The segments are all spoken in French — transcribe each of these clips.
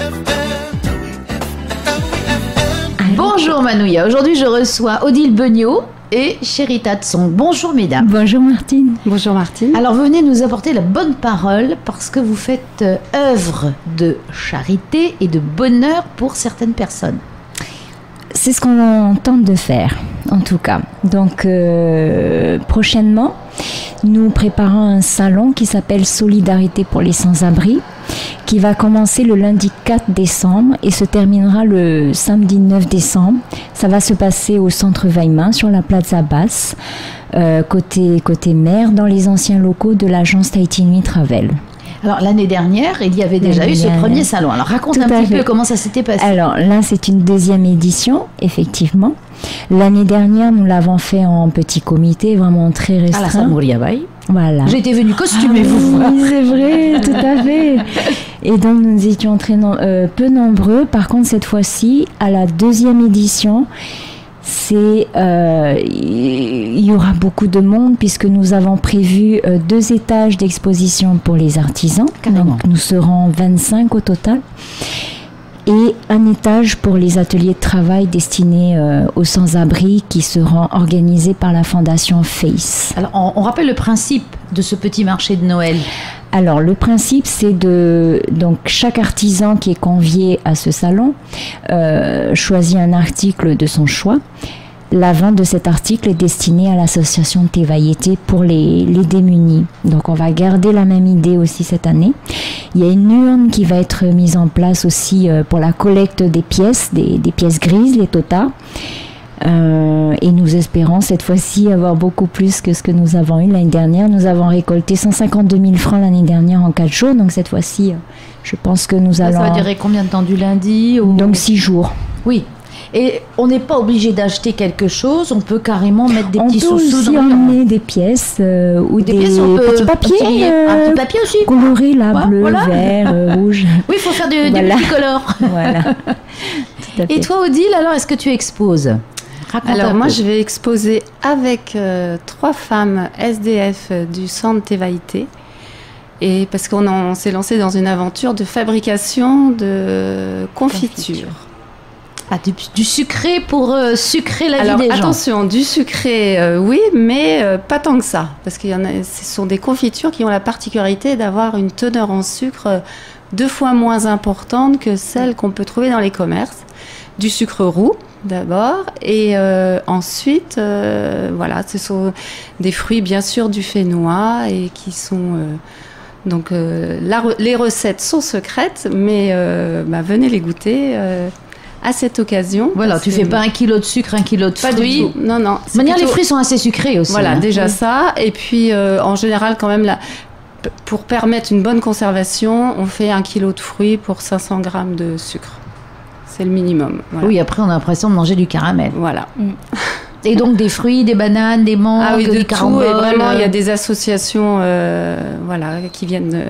Bonjour Manouya, aujourd'hui je reçois Odile Beugnot et Cherita Tsong. Bonjour mesdames. Bonjour Martine. Bonjour Martine. Alors vous venez nous apporter la bonne parole parce que vous faites œuvre de charité et de bonheur pour certaines personnes. C'est ce qu'on tente de faire, en tout cas. Donc, prochainement, nous préparons un salon qui s'appelle Solidarité pour les sans-abri, qui va commencer le lundi 4 décembre et se terminera le samedi 9 décembre. Ça va se passer au centre Weilman, sur la Plaza Basse, côté mer, dans les anciens locaux de l'agence Tahiti Nui Travel. Alors l'année dernière, il y avait déjà eu ce premier salon. Alors raconte un petit peu comment ça s'était passé. Alors là, c'est une deuxième édition, effectivement. L'année dernière, nous l'avons fait en petit comité, vraiment très restreint. À la Samuriabai. Voilà. J'étais venue costumée, vous. Oui, c'est vrai, tout à fait. Et donc nous étions peu nombreux. Par contre, cette fois-ci, à la deuxième édition, il y aura beaucoup de monde puisque nous avons prévu 2 étages d'exposition pour les artisans. Carrément. Donc nous serons 25 au total. Et un étage pour les ateliers de travail destinés aux sans-abri qui seront organisés par la fondation FACE. Alors on rappelle le principe de ce petit marché de Noël. Alors, le principe, c'est donc chaque artisan qui est convié à ce salon choisit un article de son choix. La vente de cet article est destinée à l'association Tevaïete pour les démunis. Donc, on va garder la même idée aussi cette année. Il y a une urne qui va être mise en place aussi pour la collecte des pièces, des pièces grises, les totas. Et nous espérons cette fois-ci avoir beaucoup plus que ce que nous avons eu l'année dernière. Nous avons récolté 152 000 francs l'année dernière en 4 jours. Donc cette fois-ci, je pense que nous allons... Ça va durer combien de temps, du lundi au... Donc 6 jours. Oui. Et on n'est pas obligé d'acheter quelque chose, on peut carrément mettre des petits sous-sous. On peut aussi emmener des pièces ou des petits papiers. Un petit papier aussi. Coloré là, ouais, bleu, vert, rouge. Oui, il faut faire des petits colors. Voilà. Et toi Odile, alors est-ce que tu exposes ? Alors moi je vais exposer avec 3 femmes SDF du centre Tevaïete, et parce qu'on s'est lancé dans une aventure de fabrication de confiture. Ah, du sucré pour sucrer la vie des gens. Attention, du sucré, oui, mais pas tant que ça, parce que ce sont des confitures qui ont la particularité d'avoir une teneur en sucre 2 fois moins importante que celle qu'on peut trouver dans les commerces. Du sucre roux d'abord, et ensuite, voilà, ce sont des fruits bien sûr du Fénois et qui sont donc les recettes sont secrètes, mais venez les goûter. À cette occasion. Voilà, tu fais pas 1 kilo de sucre, 1 kilo de fruits. Pas du tout. Non, non. De manière, les fruits sont assez sucrés aussi. Voilà, hein. déjà ça. Et puis, en général, quand même, pour permettre une bonne conservation, on fait 1 kilo de fruits pour 500 grammes de sucre. C'est le minimum. Voilà. Oui, après, on a l'impression de manger du caramel. Voilà. Et donc, des fruits, des bananes, des mangues, ah oui, des caramboles. Et vraiment, il y a des associations voilà, qui viennent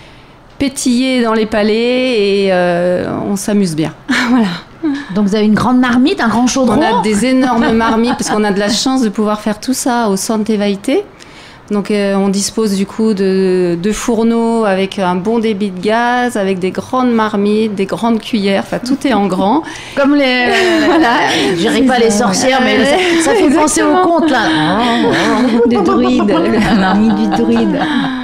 pétiller dans les palais et on s'amuse bien. Voilà. Donc vous avez une grande marmite, un grand chaudron. On a des énormes marmites parce qu'on a de la chance de pouvoir faire tout ça au centre Tevaïete. Donc on dispose du coup de fourneaux avec un bon débit de gaz, avec des grandes marmites, des grandes cuillères, enfin tout est en grand. Comme les... voilà, je dirais pas les sorcières, mais ça fait penser au conte là. Des druides, la marmite du druide.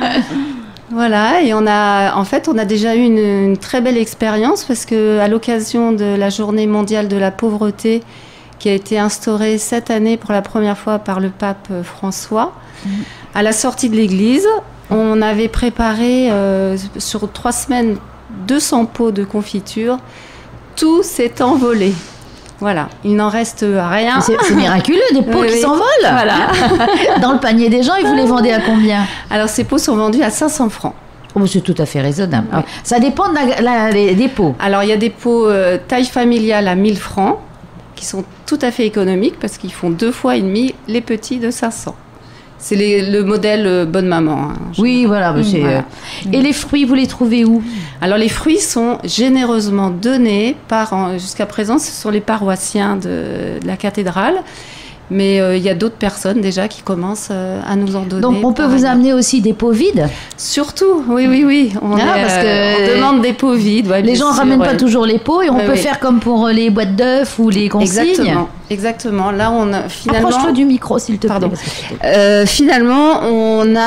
Voilà, et on a déjà eu une très belle expérience parce qu'à l'occasion de la journée mondiale de la pauvreté qui a été instaurée cette année pour la première fois par le pape François, à la sortie de l'église, on avait préparé sur 3 semaines 200 pots de confiture. Tout s'est envolé. Voilà, il n'en reste rien. C'est miraculeux, des pots qui s'envolent. Voilà. Dans le panier des gens, et vous les vendez à combien? Alors, ces pots sont vendus à 500 francs. Oh, c'est tout à fait raisonnable. Oui. Ça dépend des pots. Alors, il y a des pots taille familiale à 1000 francs qui sont tout à fait économiques parce qu'ils font 2 fois et demi les petits de 500. C'est le modèle bonne maman. Hein, oui, voilà. Voilà. Et les fruits, vous les trouvez où? Alors, les fruits sont généreusement donnés jusqu'à présent, ce sont les paroissiens de la cathédrale. Mais il y a d'autres personnes déjà qui commencent à nous en donner. Donc on peut vous amener aussi des pots vides. Surtout, oui. On demande des pots vides. Ouais, les gens ne ramènent pas toujours les pots et on peut faire comme pour les boîtes d'œufs ou les consignes. Exactement. Là, on a finalement. Approche-toi du micro, s'il te plaît. Finalement, on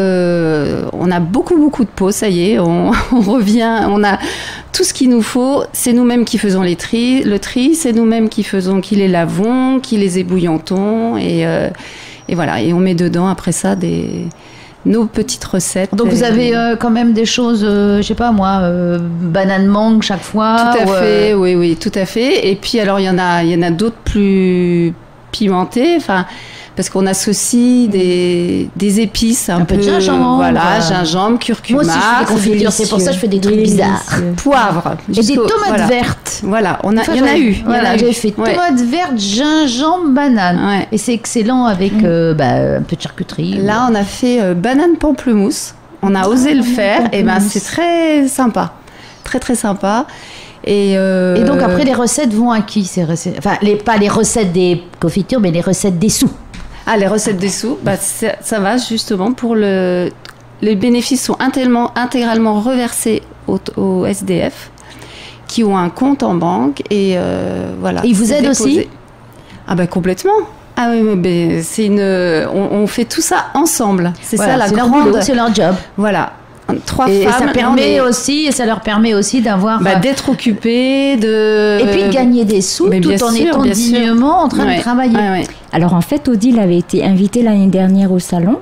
a beaucoup de pots. Ça y est, on revient. On a tout ce qu'il nous faut. C'est nous-mêmes qui faisons le tri. C'est nous-mêmes qui les lavons, qui les ébouillantons et voilà. Et on met dedans après ça nos petites recettes. Donc vous avez quand même des choses, je sais pas moi, banane mangue chaque fois. Tout à fait, oui, tout à fait. Et puis alors il y en a d'autres plus pimentées, parce qu'on associe des épices un peu de gingembre, gingembre, curcuma. Moi aussi je fais des confitures, c'est pour ça que je fais des trucs bizarres. Poivre. Et des tomates vertes. Voilà, il y en a eu. Voilà, j'ai fait tomates vertes, gingembre, banane. Ouais. Et c'est excellent avec un peu de charcuterie. Là, on a fait banane pamplemousse. On a osé le faire. Et c'est très sympa. Très, très sympa. Et donc après, les recettes vont à qui ces recettes? Enfin, pas les recettes des confitures, mais les recettes des sous. Ah, les recettes des sous, ça va justement pour les bénéfices sont intégralement reversés aux SDF qui ont un compte en banque et voilà. Ils vous aident aussi? Ah complètement. Ah oui, mais on fait tout ça ensemble. C'est ça la grande. C'est leur job. Voilà. 3 et femmes. Ça leur permet aussi d'avoir d'être occupées, et puis de gagner des sous tout en étant dignement en train de travailler. Ouais. Alors en fait, Odile avait été invitée l'année dernière au salon.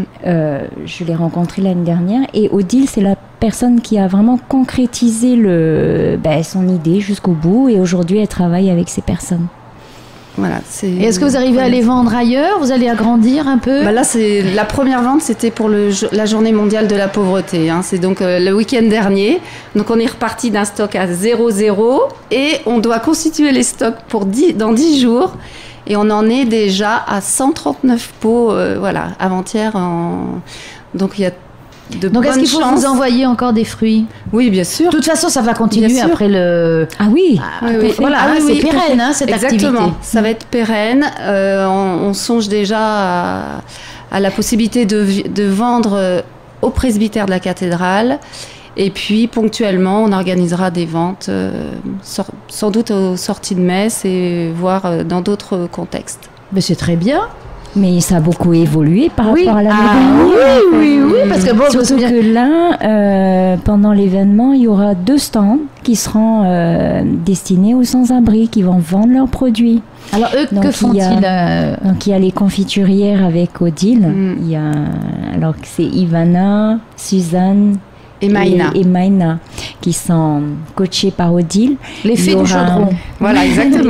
Je l'ai rencontrée l'année dernière et Odile, c'est la personne qui a vraiment concrétisé son idée jusqu'au bout et aujourd'hui elle travaille avec ces personnes. Voilà, et est-ce que vous arrivez à les vendre ailleurs? Vous allez agrandir un peu? Là, la première vente, c'était pour la journée mondiale de la pauvreté. C'est donc le week-end dernier. Donc on est reparti d'un stock à 0,0 et on doit constituer les stocks dans 10 jours. Et on en est déjà à 139 pots, avant-hier. Donc il y a donc est-ce qu'il faut vous envoyer encore des fruits? Oui, bien sûr. De toute façon, ça va continuer après le... Ah oui, voilà, c'est pérenne cette activité. Exactement, ça va être pérenne. On songe déjà à la possibilité de vendre au presbytère de la cathédrale. Et puis, ponctuellement, on organisera des ventes, sans doute aux sorties de messe et voire dans d'autres contextes. Mais c'est très bien. Mais ça a beaucoup évolué par rapport à l'année dernière. Oui, parce que surtout que là, pendant l'événement, il y aura 2 stands qui seront destinés aux sans-abri, qui vont vendre leurs produits. Alors eux, que font-ils? Donc il y a les confiturières avec Odile. Il y a c'est Ivana, Suzanne et Maïna qui sont coachés par Odile. L'effet du chaudron. Voilà, exactement.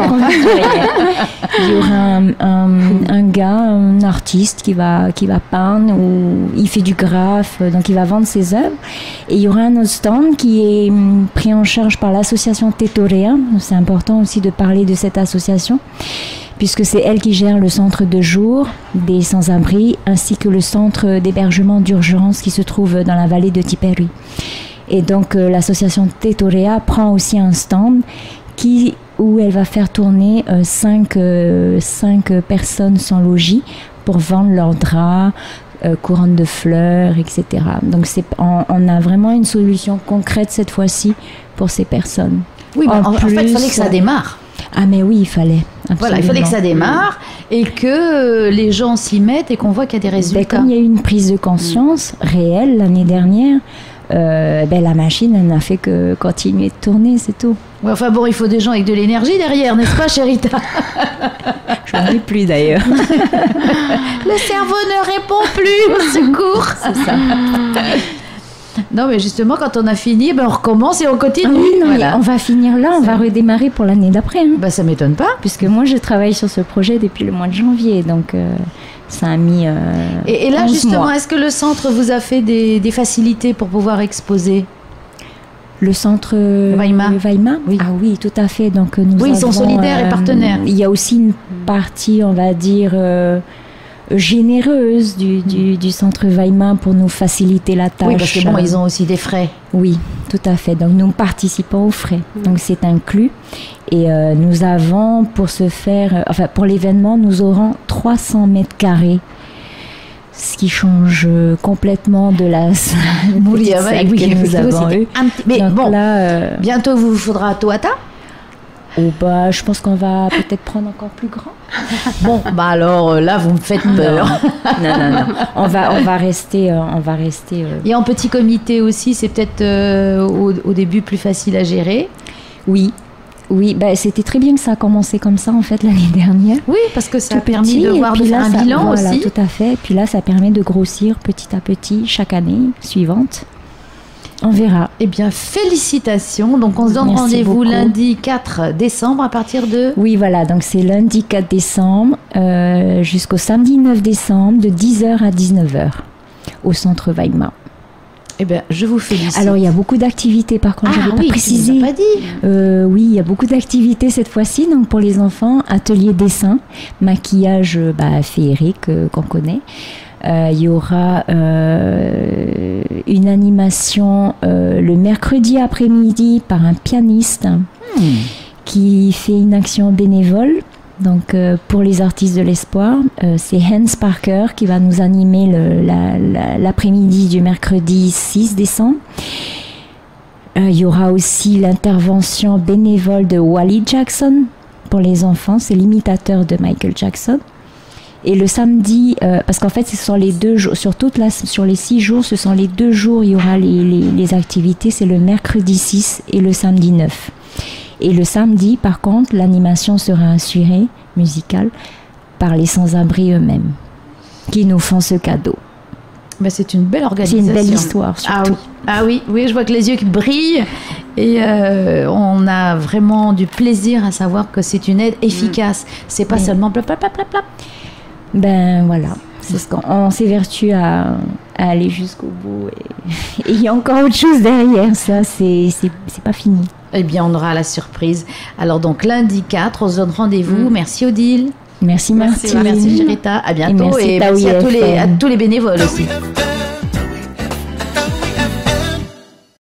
Il y aura un gars, un artiste qui va peindre ou il fait du graphe, donc il va vendre ses œuvres. Et il y aura un autre stand qui est pris en charge par l'association Tetorea. C'est important aussi de parler de cette association, puisque c'est elle qui gère le centre de jour des sans-abri ainsi que le centre d'hébergement d'urgence qui se trouve dans la vallée de Tipperary. Et donc l'association Tetorea prend aussi un stand où elle va faire tourner 5 personnes sans logis pour vendre leurs draps, couronnes de fleurs, etc. Donc on a vraiment une solution concrète cette fois-ci pour ces personnes. Oui, en fait, il fallait que ça démarre. Ah mais oui, il fallait. Absolument. Voilà, il fallait que ça démarre et que les gens s'y mettent et qu'on voit qu'il y a des résultats. Comme il y a eu une prise de conscience réelle l'année dernière, la machine elle n'a fait que continuer de tourner, c'est tout. Ouais, enfin bon, il faut des gens avec de l'énergie derrière, n'est-ce pas, Chérita? J'en ai plus d'ailleurs. Le cerveau ne répond plus, au secours. C'est ça. Non, mais justement, quand on a fini, on recommence et on continue. Ah oui, non, voilà. On va finir là, on va redémarrer pour l'année d'après. Ça m'étonne pas. Puisque moi, je travaille sur ce projet depuis le mois de janvier, donc ça a mis et là, justement, est-ce que le centre vous a fait des facilités pour pouvoir exposer? Le centre Weimar. Oui. Ah oui, tout à fait. Donc, ils sont solidaires et partenaires. Il y a aussi une partie, on va dire... généreuse du centre Weimar pour nous faciliter la tâche. Oui, parce que bon, ils ont aussi des frais. Oui, tout à fait. Donc nous participons aux frais. Donc c'est inclus. Et nous avons pour ce faire, pour l'événement, nous aurons 300 mètres carrés. Ce qui change complètement de la salle que nous avons eue. Mais donc bon, là, bientôt vous faudra Toata. Oh bah, je pense qu'on va peut-être prendre encore plus grand. Bon, bah alors là, vous me faites peur. Non. On va rester. Et en petit comité aussi, c'est peut-être au début plus facile à gérer. Oui, bah, c'était très bien que ça a commencé comme ça en fait l'année dernière. Oui, parce que ça a Tout permis petit, de voir et puis là, un ça- bilan voilà, aussi. Tout à fait. Et puis là, ça permet de grossir petit à petit chaque année suivante. On verra. Eh bien, félicitations. Donc, on se donne Merci rendez-vous beaucoup. lundi 4 décembre à partir de... Oui, voilà. Donc c'est lundi 4 décembre jusqu'au samedi 9 décembre de 10h à 19h au centre Weimar. Eh bien, je vous félicite. Alors il y a beaucoup d'activités par contre, j'avais pas précisé. Tu nous as pas dit. Oui, il y a beaucoup d'activités cette fois-ci. Donc pour les enfants, atelier dessin, maquillage féerique qu'on connaît. Il y aura une animation le mercredi après-midi par un pianiste qui fait une action bénévole. Donc pour les artistes de l'espoir, c'est Hans Parker qui va nous animer l'après-midi du mercredi 6 décembre. Il y aura aussi l'intervention bénévole de Wally Jackson pour les enfants, c'est l'imitateur de Michael Jackson. Et le samedi, parce qu'en fait, ce sont les 2 jours, sur les 6 jours, ce sont les 2 jours, il y aura les activités, c'est le mercredi 6 et le samedi 9. Et le samedi, par contre, l'animation sera assurée, musicale, par les sans-abri eux-mêmes, qui nous font ce cadeau. Ben, c'est une belle organisation. C'est une belle histoire, surtout. Ah oui, je vois que les yeux qui brillent et on a vraiment du plaisir à savoir que c'est une aide efficace. C'est pas seulement plap, plap, plap, plap, plap. Ben voilà, c'est ce qu'on s'évertue à aller jusqu'au bout. Et il y a encore autre chose derrière ça, c'est pas fini. Eh bien, on aura la surprise. Alors donc, lundi 4, on se donne rendez-vous. Merci Odile. Merci Martine. Merci Charita. À bientôt. Et merci et merci à tous les bénévoles aussi.